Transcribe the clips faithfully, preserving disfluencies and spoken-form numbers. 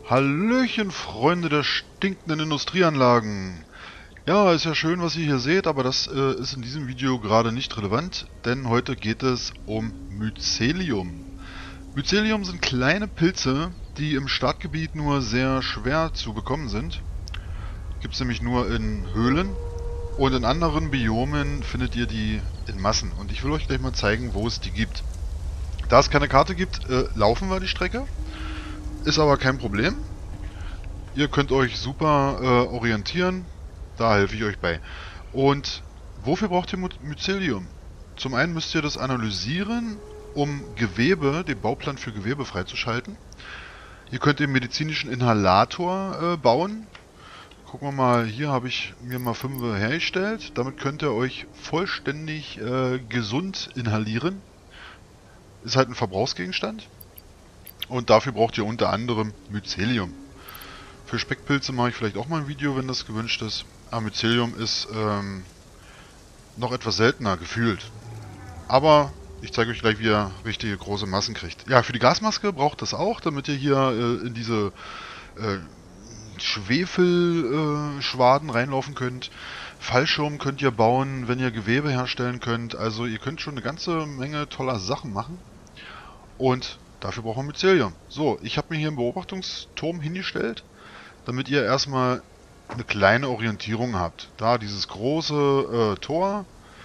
Hallöchen, Freunde der stinkenden Industrieanlagen. Ja, ist ja schön, was ihr hier seht, aber das äh, ist in diesem Video gerade nicht relevant, denn heute geht es um Mycelium. Mycelium sind kleine Pilze, die im Startgebiet nur sehr schwer zu bekommen sind. Gibt es nämlich nur in Höhlen und in anderen Biomen findet ihr die in Massen. Und ich will euch gleich mal zeigen, wo es die gibt. Da es keine Karte gibt, äh, laufen wir die Strecke. Ist aber kein Problem. Ihr könnt euch super äh, orientieren. Da helfe ich euch bei. Und wofür braucht ihr Mycelium? Zum einen müsst ihr das analysieren, um Gewebe, den Bauplan für Gewebe freizuschalten. Ihr könnt den medizinischen Inhalator äh, bauen. Gucken wir mal, hier habe ich mir mal fünf hergestellt. Damit könnt ihr euch vollständig äh, gesund inhalieren. Ist halt ein Verbrauchsgegenstand. Und dafür braucht ihr unter anderem Mycelium. Für Speckpilze mache ich vielleicht auch mal ein Video, wenn das gewünscht ist. Aber Mycelium ist ähm, noch etwas seltener gefühlt. Aber ich zeige euch gleich, wie ihr richtige große Massen kriegt. Ja, für die Gasmaske braucht das auch, damit ihr hier äh, in diese äh, Schwefelschwaden äh, reinlaufen könnt. Fallschirm könnt ihr bauen, wenn ihr Gewebe herstellen könnt. Also ihr könnt schon eine ganze Menge toller Sachen machen. Und dafür brauchen wir Mycelium. So, ich habe mir hier einen Beobachtungsturm hingestellt, damit ihr erstmal eine kleine Orientierung habt. Da dieses große äh, Tor,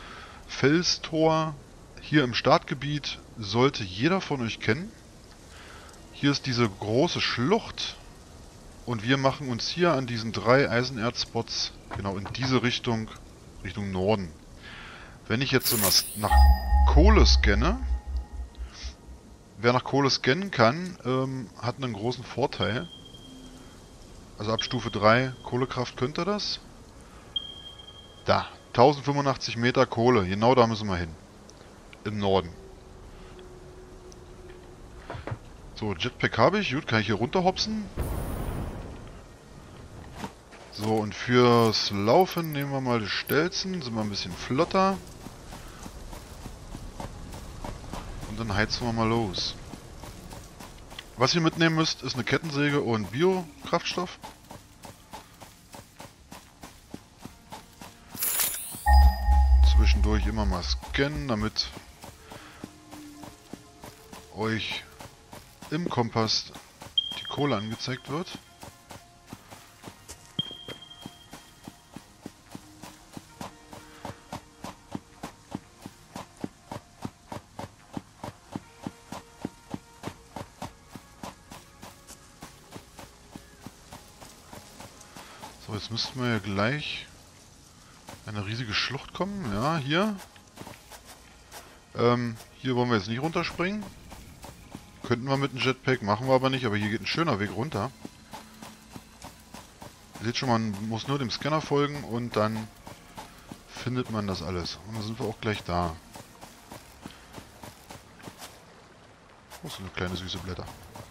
Felstor, hier im Startgebiet, sollte jeder von euch kennen. Hier ist diese große Schlucht und wir machen uns hier an diesen drei Eisenerz-Spots genau in diese Richtung, Richtung Norden. Wenn ich jetzt so nach Kohle scanne, wer nach Kohle scannen kann, ähm, hat einen großen Vorteil. Also ab Stufe drei Kohlekraft könnt ihr das. Da, tausendfünfundachtzig Meter Kohle, genau da müssen wir hin. Im Norden. So, Jetpack habe ich, gut, kann ich hier runterhopsen. So, und fürs Laufen nehmen wir mal die Stelzen, sind wir ein bisschen flotter. Und dann heizen wir mal los. Was ihr mitnehmen müsst, ist eine Kettensäge und Biokraftstoff. Zwischendurch immer mal scannen, damit euch im Kompass die Kohle angezeigt wird. So, jetzt müssten wir ja gleich eine riesige Schlucht kommen. Ja, hier. Ähm, hier wollen wir jetzt nicht runterspringen. Könnten wir mit dem Jetpack, machen wir aber nicht, aber hier geht ein schöner Weg runter. Ihr seht schon, man muss nur dem Scanner folgen und dann findet man das alles. Und dann sind wir auch gleich da. Oh, so eine kleine süße Blätter.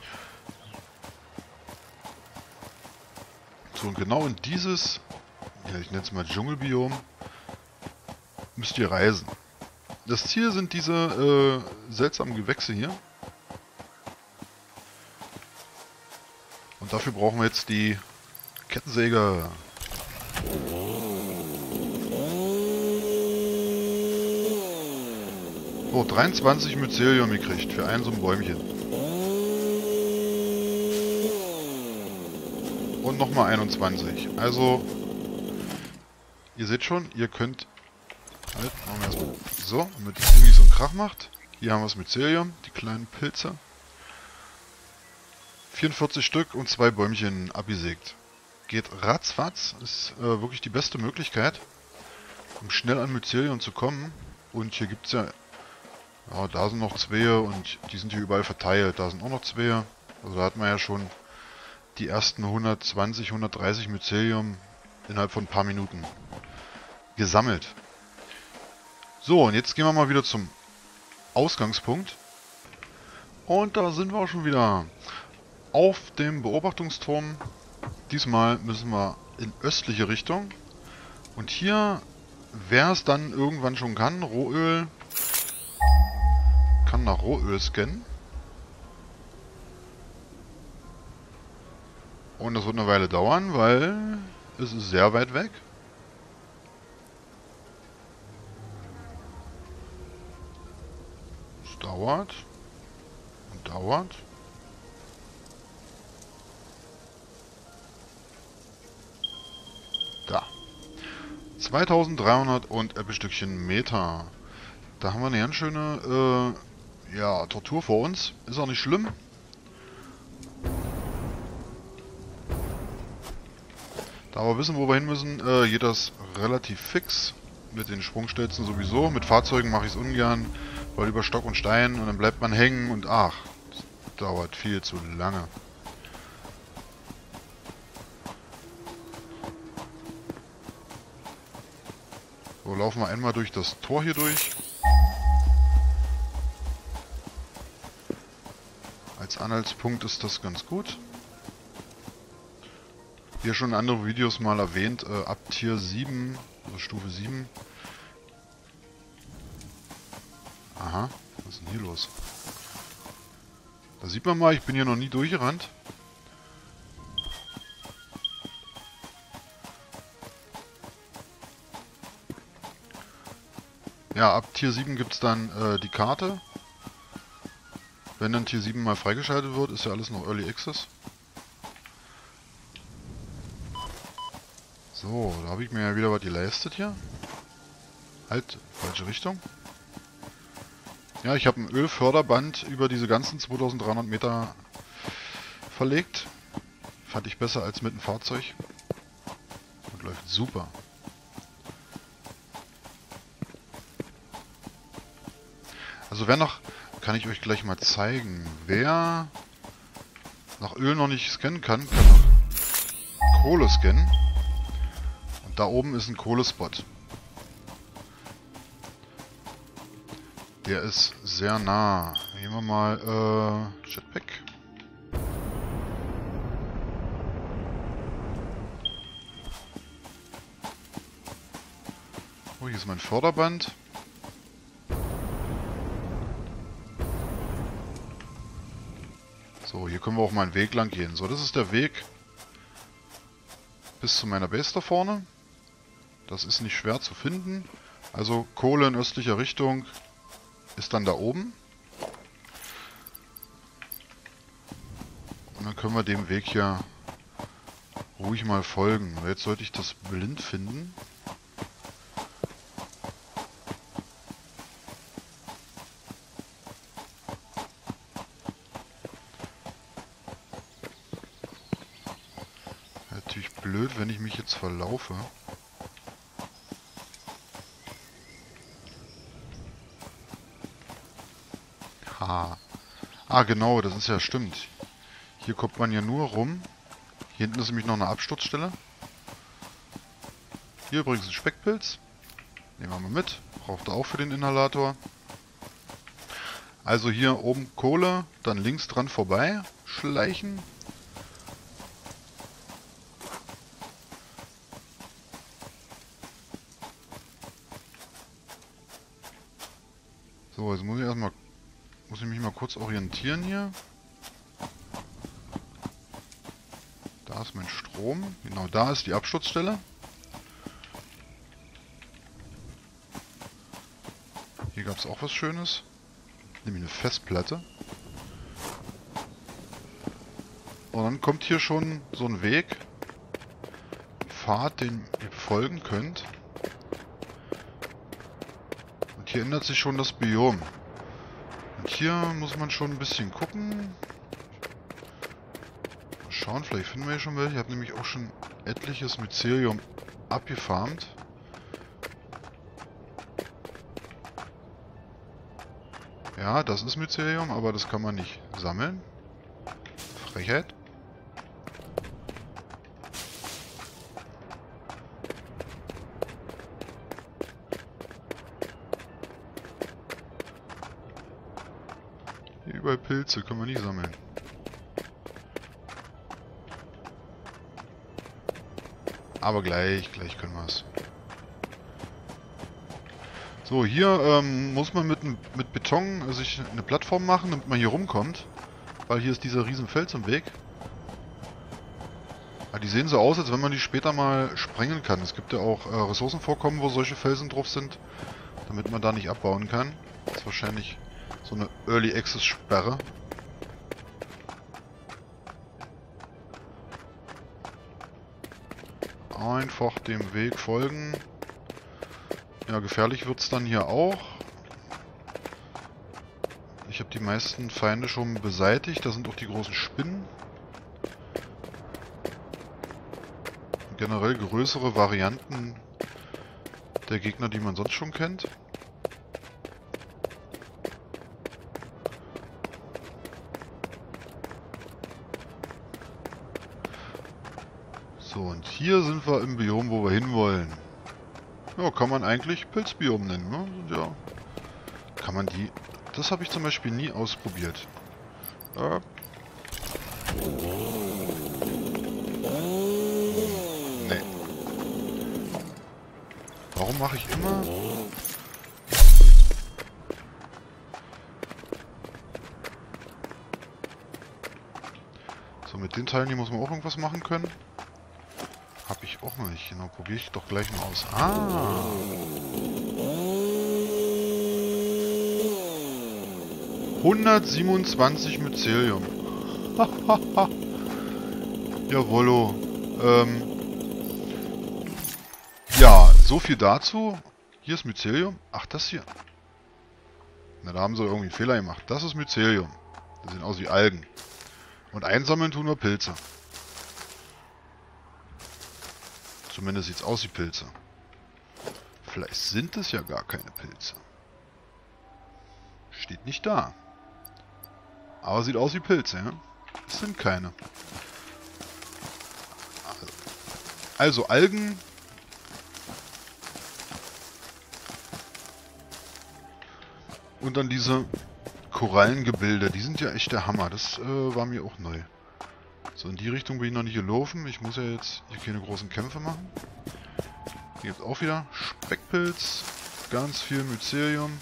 So, und genau in dieses, ja, ich nenne es mal Dschungelbiom, müsst ihr reisen. Das Ziel sind diese äh, seltsamen Gewächse hier. Und dafür brauchen wir jetzt die Kettensäge. So, dreiundzwanzig Mycelium gekriegt für ein so ein Bäumchen. Und nochmal einundzwanzig. Also, ihr seht schon, ihr könnt... Halt, machen wir erstmal so, damit es irgendwie so einen Krach macht. Hier haben wir das Mycelium, die kleinen Pilze. vierundvierzig Stück und zwei Bäumchen abgesägt. Geht ratzfatz, ist äh, wirklich die beste Möglichkeit, um schnell an Mycelium zu kommen. Und hier gibt es ja, ja, da sind noch zwei und die sind hier überall verteilt. Da sind auch noch zwei. Also da hat man ja schon die ersten hundertzwanzig, hundertdreißig Mycelium innerhalb von ein paar Minuten gesammelt. So, und jetzt gehen wir mal wieder zum Ausgangspunkt. Und da sind wir auch schon wieder. Auf dem Beobachtungsturm. Diesmal müssen wir in östliche Richtung. Und hier, wer es dann irgendwann schon kann, Rohöl, kann nach Rohöl scannen. Und das wird eine Weile dauern, weil es ist sehr weit weg. Es dauert und dauert. Da. zweitausenddreihundert und ein Stückchen Meter. Da haben wir eine ganz schöne äh, ja, Tortur vor uns. Ist auch nicht schlimm. Da wir wissen, wo wir hin müssen, äh, geht das relativ fix. Mit den Sprungstelzen sowieso. Mit Fahrzeugen mache ich es ungern, weil über Stock und Stein und dann bleibt man hängen und ach, das dauert viel zu lange. So, laufen wir einmal durch das Tor hier durch. Als Anhaltspunkt ist das ganz gut. Hier schon in anderen Videos mal erwähnt, äh, ab Tier sieben, also Stufe sieben. Aha, was ist denn hier los? Da sieht man mal, ich bin hier noch nie durchgerannt. Ja, ab Tier sieben gibt es dann äh, die Karte. Wenn dann Tier sieben mal freigeschaltet wird, ist ja alles noch Early Access. So, da habe ich mir ja wieder was geleistet hier. Halt, falsche Richtung. Ja, ich habe ein Ölförderband über diese ganzen zweitausenddreihundert Meter verlegt. Fand ich besser als mit dem Fahrzeug. Und läuft super. Also wer noch, kann ich euch gleich mal zeigen, wer nach Öl noch nicht scannen kann, kann noch Kohle scannen. Und da oben ist ein Kohlespot. Der ist sehr nah. Nehmen wir mal äh, Jetpack. Oh, hier ist mein Förderband. So, hier können wir auch mal einen Weg lang gehen. So, das ist der Weg bis zu meiner Base da vorne. Das ist nicht schwer zu finden. Also Kohle in östlicher Richtung ist dann da oben. Und dann können wir dem Weg hier ruhig mal folgen. Jetzt sollte ich das blind finden. Natürlich blöd, wenn ich mich jetzt verlaufe. Haha. Ah, genau, das ist ja stimmt. Hier kommt man ja nur rum. Hier hinten ist nämlich noch eine Absturzstelle. Hier übrigens ein Speckpilz. Nehmen wir mal mit. Braucht er auch für den Inhalator. Also hier oben Kohle, dann links dran vorbei. Schleichen. So, jetzt muss ich erstmal, muss ich mich mal kurz orientieren hier. Da ist mein Strom. Genau, da ist die Absturzstelle. Hier gab es auch was Schönes. Nämlich eine Festplatte. Und dann kommt hier schon so ein Weg. Ein Pfad, den ihr folgen könnt. Und hier ändert sich schon das Biom. Und hier muss man schon ein bisschen gucken. Mal schauen, vielleicht finden wir hier schon welche. Ich habe nämlich auch schon etliches Mycelium abgefarmt. Ja, das ist Mycelium, aber das kann man nicht sammeln. Frechheit. Hier überall Pilze, können wir nicht sammeln. Aber gleich, gleich können wir es. So, hier ähm, muss man mit, mit Beton sich eine Plattform machen, damit man hier rumkommt. Weil hier ist dieser riesen Fels im Weg. Ja, die sehen so aus, als wenn man die später mal sprengen kann. Es gibt ja auch äh, Ressourcenvorkommen, wo solche Felsen drauf sind, damit man da nicht abbauen kann. Das ist wahrscheinlich so eine Early Access Sperre. Einfach dem Weg folgen. Ja, gefährlich wird es dann hier auch. Ich habe die meisten Feinde schon beseitigt. Da sind auch die großen Spinnen. Generell größere Varianten der Gegner, die man sonst schon kennt. So, und hier sind wir im Biom, wo wir hinwollen. Ja, kann man eigentlich Pilzbiom nennen, ne? Ja. Kann man die... Das habe ich zum Beispiel nie ausprobiert. Äh. Nee. Warum mache ich immer... So, mit den Teilen hier muss man auch irgendwas machen können. Hab ich auch noch nicht. Genau, probiere ich doch gleich mal aus. Ah! hundertsiebenundzwanzig Mycelium. Jawollo. Ähm. Ja, so viel dazu. Hier ist Mycelium. Ach, das hier. Na, da haben sie irgendwie einen Fehler gemacht. Das ist Mycelium. Das sehen aus wie Algen. Und einsammeln tun wir Pilze. Zumindest sieht es aus wie Pilze. Vielleicht sind es ja gar keine Pilze. Steht nicht da. Aber sieht aus wie Pilze, ja? Es sind keine. Also Algen. Und dann diese Korallengebilde. Die sind ja echt der Hammer. Das äh, war mir auch neu. So, in die Richtung bin ich noch nicht gelaufen. Ich muss ja jetzt hier keine großen Kämpfe machen. Hier gibt es auch wieder Speckpilz. Ganz viel Mycelium.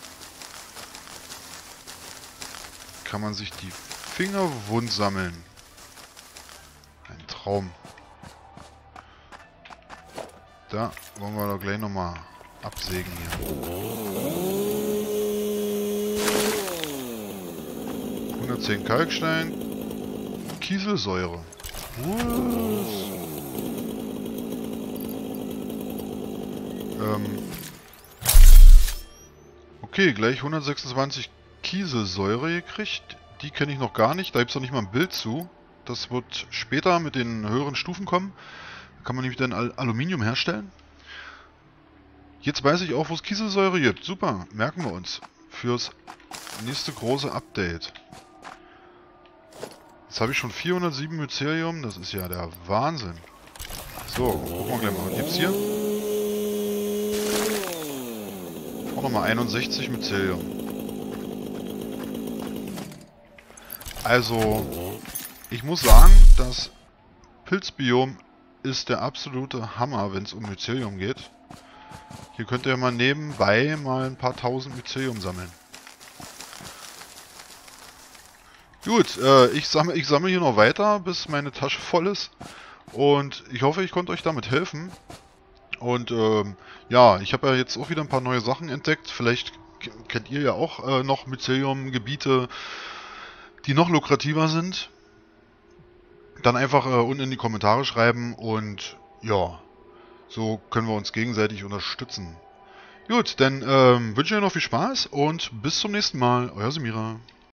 Kann man sich die Finger wund sammeln. Ein Traum. Da wollen wir doch gleich nochmal absägen hier. hundertzehn Kalkstein. Kieselsäure. Ähm. Okay, gleich hundertsechsundzwanzig Kieselsäure gekriegt. Die kenne ich noch gar nicht. Da gibt es noch nicht mal ein Bild zu. Das wird später mit den höheren Stufen kommen. Da kann man nämlich dann Al Aluminium herstellen. Jetzt weiß ich auch, wo es Kieselsäure gibt. Super, merken wir uns. Fürs nächste große Update. Jetzt habe ich schon vierhundertsieben Mycelium. Das ist ja der Wahnsinn. So, gucken wir gleich mal. Was gibt's hier? Auch nochmal einundsechzig Mycelium. Also, ich muss sagen, das Pilzbiom ist der absolute Hammer, wenn es um Mycelium geht. Hier könnt ihr mal nebenbei mal ein paar tausend Mycelium sammeln. Gut, äh, ich sammle ich sammle hier noch weiter, bis meine Tasche voll ist. Und ich hoffe, ich konnte euch damit helfen. Und ähm, ja, ich habe ja jetzt auch wieder ein paar neue Sachen entdeckt. Vielleicht kennt ihr ja auch äh, noch Mycelium-Gebiete, die noch lukrativer sind. Dann einfach äh, unten in die Kommentare schreiben und ja, so können wir uns gegenseitig unterstützen. Gut, dann ähm, wünsche ich euch noch viel Spaß und bis zum nächsten Mal. Euer Semira.